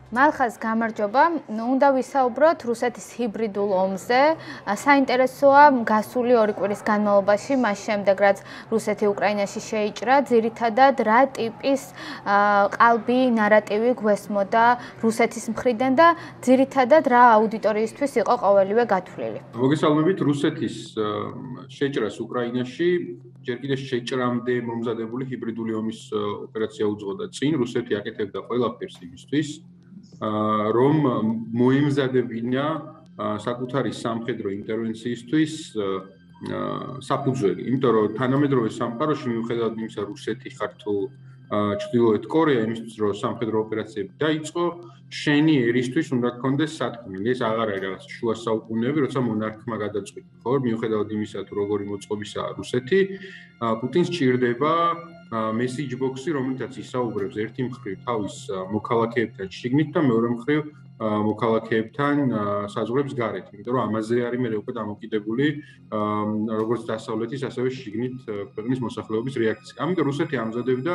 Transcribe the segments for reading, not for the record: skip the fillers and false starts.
მალხაზ გამარჯობა. უნდა ვისაუბროთ რუსეთის ჰიბრიდულ ომზე. საინტერესოა გასული 2 კვირის განმავლობაში, მას შემდეგ რაც რუსეთი უკრაინაში შეიჭრა, ძირითადად რა ტიპის ყალბი ნარატივი გვესმოდა რუსეთის მხრიდან და ძირითადად რა აუდიტორიისთვის იყო ყოველივე გათვლილი. მოგესალმებით, რუსეთის შეჭრას უკრაინაში ჯერ კიდევ შეჭრამდე მომზადებული ჰიბრიდული ომის ოპერაცია უძღვოდა წინ. რუსეთი აკეთებდა ყველაფერს იმისთვის, რომ მოემზადებინა საკუთარი სამხედრო ინტერვენციისთვის საფუძველი. იმიტომ რომ თანამედროვე სამყაროში მიუხედავად იმისა, რუსეთი ხართულ ჩრდილოეთ კორეა იმისთვის, რომ სამხედრო ოპერაციები დაიწყო, შენი ერისთვის უნდა გქონდეს სათქმელი. ეს აღარ არის რაღაც შუა საუკუნეები, როცა მონარქმა გადაწყვიტა, ხო? მიუხედავად იმისა, თუ როგორი მოწყობისაა რუსეთი, პუტინს ჭირდება message box-ი, რომელთაც ისაუბრებს ერთი მხრივ თავის მოქალაქეებთან შიგნით და მეორე მხრივ მოქალაქეებთან საზღვრებს გარეთ. იმიტომ რომ ამაზე არის მე უკვე დამოკიდებული როგორც დასავლეთის, ასევე შიგნით ქვეყნის მოსახლეობის რეაქცია. ამიტომ რუსეთი ამზადებდა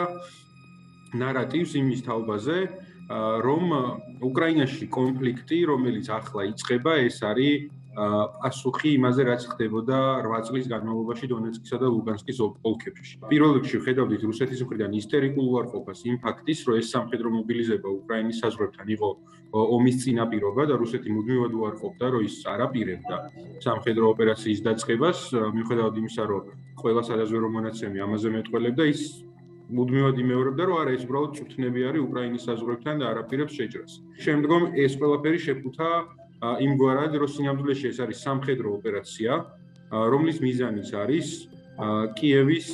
ნარატივს იმის თაობაზე, რომ უკრაინაში კონფლიქტი, რომელიც ახლა იწყება, ეს არის პასუხი იმაზე, რაც ხდებოდა 8 წლის განმავლობაში დონეცკისა და ლუგანსკის ოლქებში. პირველ რიგში ვხედავდით რუსეთის მხრიდან ისტერიკულ უარყოფას იმ ფაქტის, რომ ეს სამხედრო მობილიზება უკრაინის საზღვრებთან იყო ომის წინაპირობა და რუსეთი მუდმივად უარყოფდა, რომ ის არ აპირებდა სამხედრო ოპერაციის დაწყებას, მიუხედავად იმისა, რომ ყველა სადაზვერვო მონაცემი ამაზე მეტყველებდა, ის მუდმივად იმეორებდა, რომ არა, ეს უბრალოდ წვრთნები არის უკრაინის საზღვრებთან და არ აპირებს შეჭრას. შემდგომ ეს ყველაფერი შეფუთა იმგვარად, რომ სინამდვილეში ეს არის სამხედრო ოპერაცია, რომლის მიზანიც არის კიევის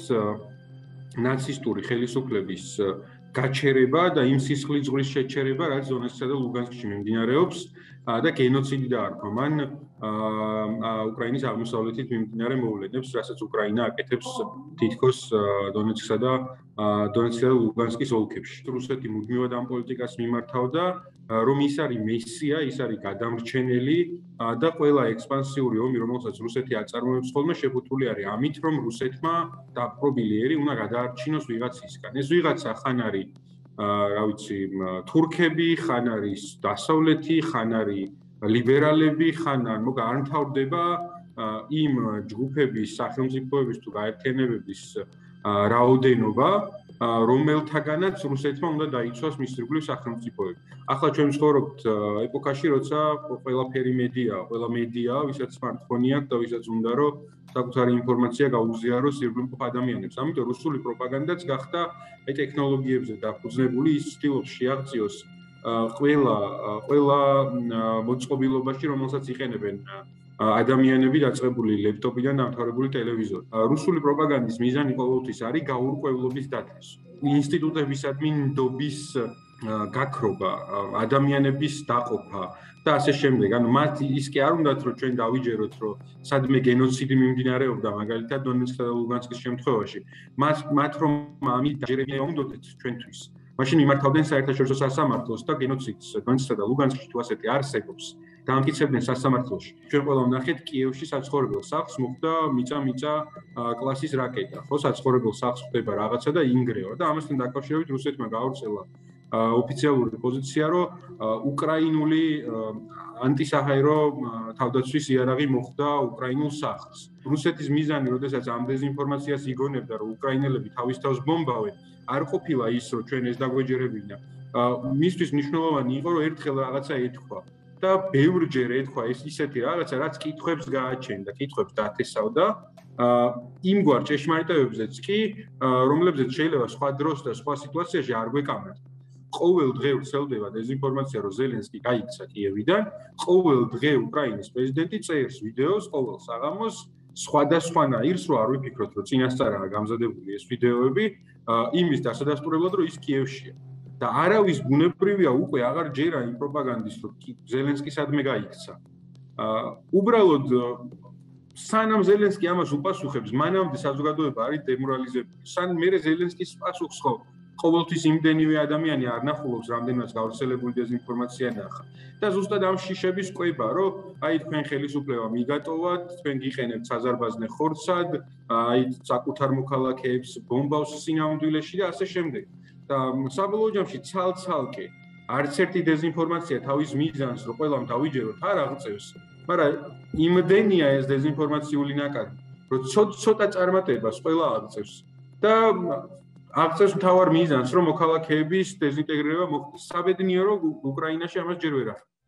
ნაცისტური ხელისუფლების გაჩერება და იმ სისხლისძღვრის შეჩერება, რაც დონეცკსა და ლუგანსკში მიმდინარეობს და გენოციდი დაარქვა მან უკრაინის აღმოსავლეთით მიმდინარე მოვლენებს, რასაც უკრაინა აკეთებს თითქოს დონეცკსა და ლუგანსკის ოლქებში. რუსეთი მუდმივად ამ პოლიტიკას მიმართავდა, რომ ის არის მესია, ის არის გადამრჩენელი და ყველა ექსპანსიური ომი, რომელსაც რუსეთი აწარმოებს ხოლმე, შეფუთული არის ამით, რომ რუსეთმა დაპყრობილი ერი უნდა გადაარჩინოს ვიღაცისგან. ეს ვიღაცა ხან არის, რა ვიცი, თურქები, ხან არის დასავლეთი, ხან არის ლიბერალები, ხან არ მთავრდება იმ ჯგუფების, სახელმწიფოების თუ გაერთიანებების რაოდენობა, რომელთაგანაც რუსეთმა უნდა დაიცვას მის ირგვლივ სახელმწიფოები. ახლა ჩვენ ვცხოვრობთ ეპოქაში, როცა ყველაფერი მედიაა, ყველა მედიაა, ვისაც smartphone-ი აქვს და ვისაც უნდა რომ საკუთარი ინფორმაცია გაუზიაროს ირგვლივ მყოფ ადამიანებს. ამიტომ რუსული პროპაგანდაც გახდა აი ტექნოლოგიებზე დაფუძნებული, ის ცდილობს შეაღწიოს ყველა მოწყობილობაში, რომელსაც იყენებენ ადამიანები დაწყებული ლეპტოპიდან დამთავრებული ტელევიზორი. რუსული პროპაგანდის მიზანი ყოველთვის არის გაურკვევლობის დათესვა. ინსტიტუტებისადმი ნდობის გაქრობა, ადამიანების დაყოფა და ასე შემდეგ. ანუ მათ ის კი არ უნდათ, რომ ჩვენ დავიჯეროთ, რომ სადმე გენოციდი მიმდინარეობდა, მაგალითად დონეცკსა და ლუგანსკის შემთხვევაში. მათ რომ ამით დაჯერებინა უნდათ ჩვენთვის. მაშინ მიმართავდნენ საერთაშორისო სასამართლოს და გენოციდს დონეცკსა და ლუგანსკში თუ ასეთი არსებობს. დაამტკიცებდნენ სასამართლოში. ჩვენ ყველა ვნახეთ კიევში საცხოვრებელ სახლს მოხდა მიწა კლასის რაკეტა. ხო, საცხოვრებელ სახლს ხდება რაღაცა და ინგრევა და ამასთან დაკავშირებით რუსეთმა გაავრცელა ოფიციალური პოზიცია, რომ უკრაინული ანტისაჰაერო თავდაცვის იარაღი მოხდა უკრაინულ სახლს. რუსეთის მიზანი, როდესაც ამ დეზინფორმაციას იგონებდა, რომ უკრაინელები თავის თავს ბომბავენ, არ ყოფილა ის, რომ ჩვენ ეს დაგვეჯერებინა. მისთვის მნიშვნელოვანი იყო, რომ ერთხელ რაღაცა ეთქვა. და ბევრჯერ ეთქვა ეს ისეთი რაღაცა, რაც კითხვებს გააჩენდა, კითხვებს დათესავდა იმგვარ ჭეშმარიტებებზეც კი, რომლებზეც შეიძლება სხვა დროს და სხვა სიტუაციაში არ გვეკამათ. ყოველ დღე ვრცელდება დეზინფორმაცია, რომ ზელენსკი გაიქცა კიევიდან, ყოველ დღე უკრაინის პრეზიდენტი წერს ვიდეოს ყოველ საღამოს სხვადასხვანაირს, რომ არ ვიფიქროთ, რომ წინასწარაა გამზადებული ეს ვიდეოები, იმის დასადასტურებლად, რომ ის კიევშია. და არავის ბუნებრივია უკვე აღარ ჯერა იმ პროპაგანდის, რომ ზელენსკი სადმე გაიქცა. უბრალოდ სანამ ზელენსკი ამას უპასუხებს, მანამდე საზოგადოება არის დემორალიზებული. მერე ზელენსკის პასუხს ხო ყოველთვის იმდენივე ადამიანი არ ნახულობს, რამდენადაც გავრცელებული დეზინფორმაცია ნახა. და ზუსტად ამ შიშების კვება, რომ აი თქვენ ხელისუფლება მიგატოვათ, თქვენ გიყენებთ საზარბაზნე ხორცად, აი საკუთარ მოქალაქეებს ბომბავს სინამდვილეში და ასე შემდეგ. და საბოლოო ჯამში ცალ-ცალკე არც ერთი დეზინფორმაცია თავის მიზანს რომ ყველამ დავიჯეროთ არ აღწევს, მაგრამ იმდენია ეს დეზინფორმაციული ნაკადი, რომ ცოტა წარმატებას ყველა აღწევს და აღწევს მთავარ მიზანს, რომ მოქალაქეების დეზინტეგრირება მოხდეს. საბედნიერო, უკრაინაში ამას ჯერ ვერ ახდენს.